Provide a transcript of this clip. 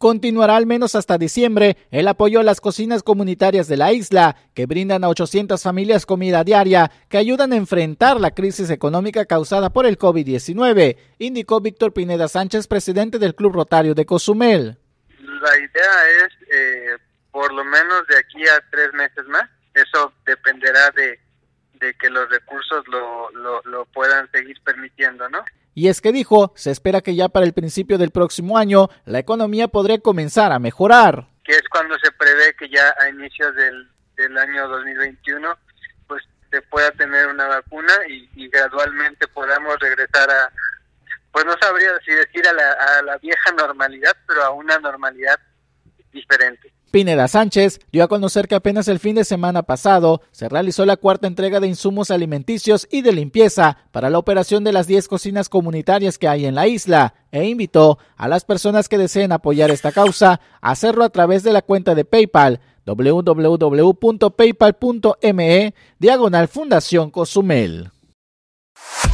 Continuará al menos hasta diciembre el apoyo a las cocinas comunitarias de la isla, que brindan a 800 familias comida diaria que ayudan a enfrentar la crisis económica causada por el COVID-19, indicó Víctor Pineda Sánchez, presidente del Club Rotario de Cozumel. La idea es por lo menos de aquí a 3 meses más. Eso dependerá de que los recursos lo puedan seguir permitiendo, ¿no? Y es que dijo, se espera que ya para el principio del próximo año la economía podría comenzar a mejorar. Que es cuando se prevé que ya a inicios del año 2021 pues se pueda tener una vacuna y gradualmente podamos regresar a, pues no sabría si decir a la vieja normalidad, pero a una normalidad diferente. Pineda Sánchez dio a conocer que apenas el fin de semana pasado se realizó la 4ª entrega de insumos alimenticios y de limpieza para la operación de las 10 cocinas comunitarias que hay en la isla e invitó a las personas que deseen apoyar esta causa a hacerlo a través de la cuenta de PayPal www.paypal.me/Fundación Cozumel.